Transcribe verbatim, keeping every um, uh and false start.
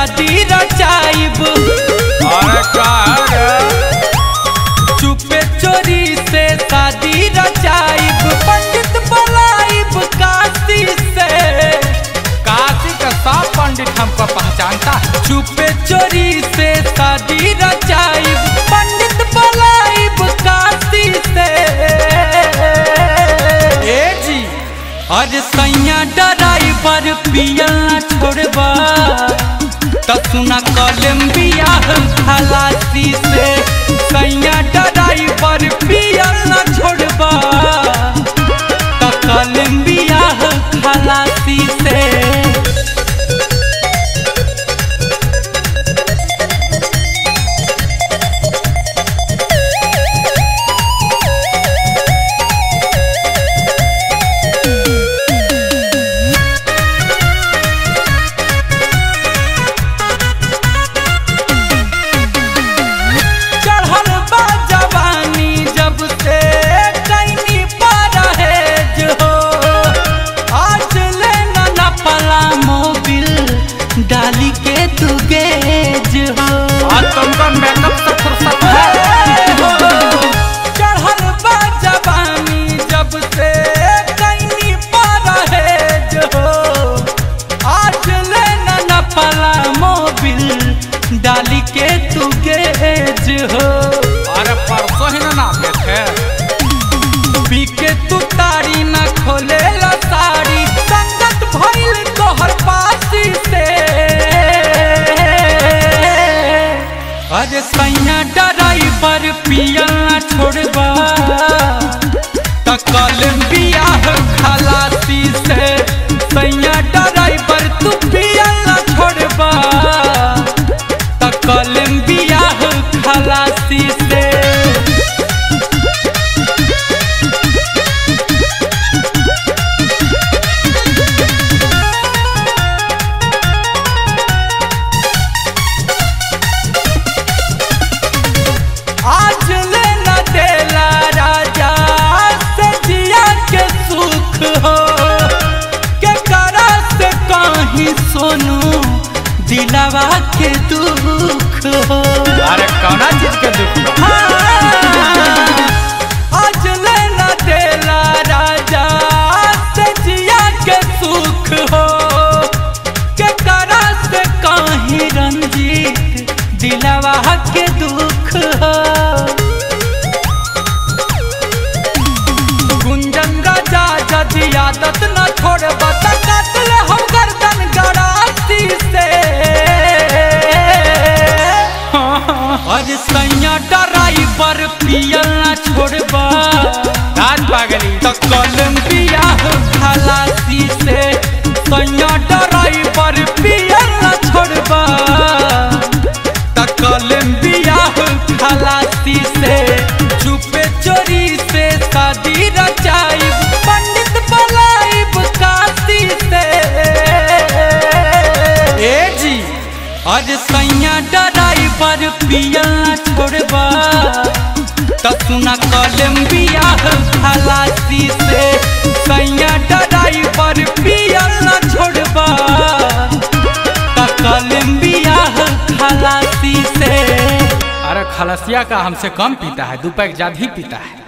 शादी रचाइब। अरे चुपे चोरी से शादी रचाइब, पंडित बुलाइब काशी से। काशी का सब पंडित हमको पहचानता है। चुपे चोरी से शादी रचाइब, पंडित बुलाइब काशी से। ए जी अरे सैया ड्राइवर पियल न छोड़बा, त सुना कलम बियाह खलासी से। सैया ड्राइवर पियल न छोड़बा, त कलम बियाह खलासी से। डाली के तू गेज हो, तुमका मेकअप से फुर्सत है हो। चढ़ल बा जवानी जब से कहीं परहेज हो, आज ले न पला मोबिल डाली के तू गेज हो। अरे परसों ही ना देखे पी के तू तारी न खोले ला साड़ी, संगत भइल तोहर पासी से। अरे सैया ड्राइवर पियल न छोड़बा, त कलम बियाह खलासी से। सैया ड्राइवर तू पियल न छोड़बा, त कलम बियाह खलासी से। आज ले न देला राजा से जिया के सुख हो, के करा से कहीं सोनू दिलावा के दुख हो। अरे कौना चीज के दुख? हाँ, आज ले न देला राजा से जिया के सुख हो, के करा से कहीं रंजीत दिलावा के दुख हो। गुंजन राजा जदि आदत न छोड़बा, त काटल हम गर्दन गरासी से। अरे सैया ड्राइवर पियल न छोड़बा, रात पागली त कलम बियाह खलासी से। सैया ड्राइवर पियल न छोड़बा, त कलम बियाह खलासी से। चुपे चोरी से शादी रचाइब, पंडित बुलाइब काशी से। ए जी अरे सैया ड्राइवर पियल न छोड़बा, त सुना कलम बियाह खलासी से। सैया ड्राइवर पियल न छोड़बा, त कलम बियाह खलासी से। अरे खलसिया का हमसे कम पीता है, दो पैक ज्यादा ही पीता है।